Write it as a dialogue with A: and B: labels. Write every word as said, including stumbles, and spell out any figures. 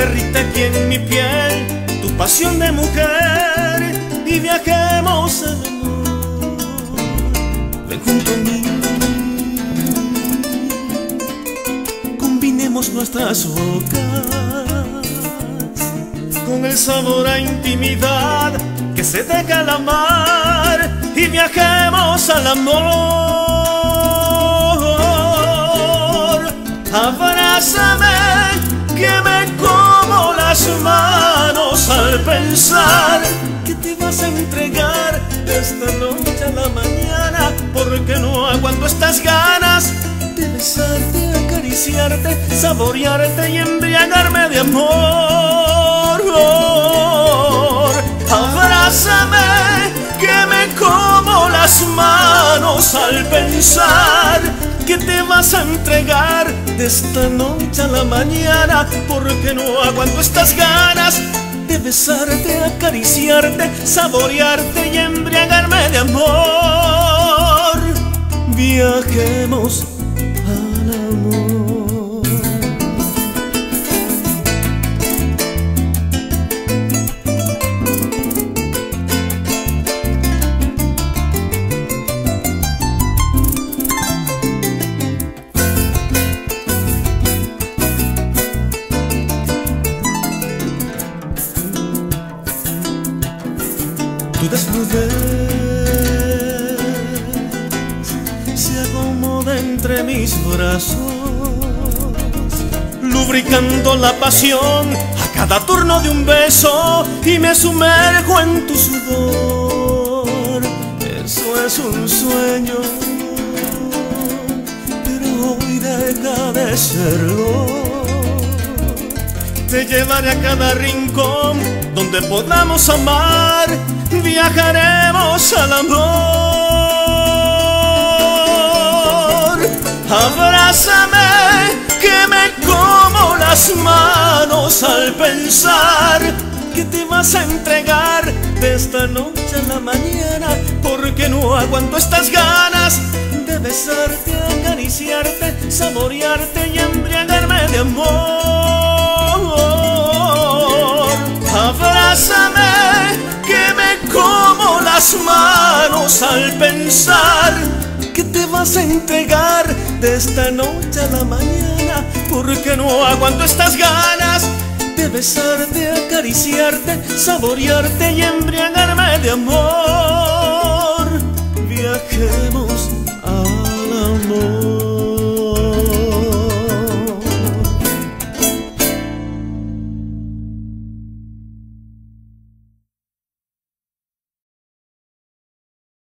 A: derrite aquí en mi piel tu pasión de mujer y viajemos al amor. Ven junto a mí, combinemos nuestras bocas con el sabor a intimidad que se deja al amar y viajemos al amor. Abrázame que me como las manos al pensar que te vas a entregar esta noche a la mañana, porque no aguanto estas ganas de besarte, acariciarte, saborearte y embriagarme de amor. Abrázame que me como las manos al pensar que te vas a entregar de esta noche a la mañana, porque no aguanto estas ganas de besarte, acariciarte, saborearte y embriagarme de amor. Viajemos al amor. Tu desnudez se acomoda entre mis brazos, lubricando la pasión a cada turno de un beso, y me sumerjo en tu sudor. Eso es un sueño, pero hoy deja de serlo. Te llevaré a cada rincón donde podamos amar, viajaremos al amor. Abrázame que me como las manos al pensar que te vas a entregar de esta noche a la mañana, porque no aguanto estas ganas de besarte, acariciarte, saborearte y embriagarme de amor. Abrázame que me como las manos al pensar que te vas a entregar de esta noche a la mañana, porque no aguanto estas ganas de besarte, acariciarte, saborearte y embriagarme de amor. Viajemos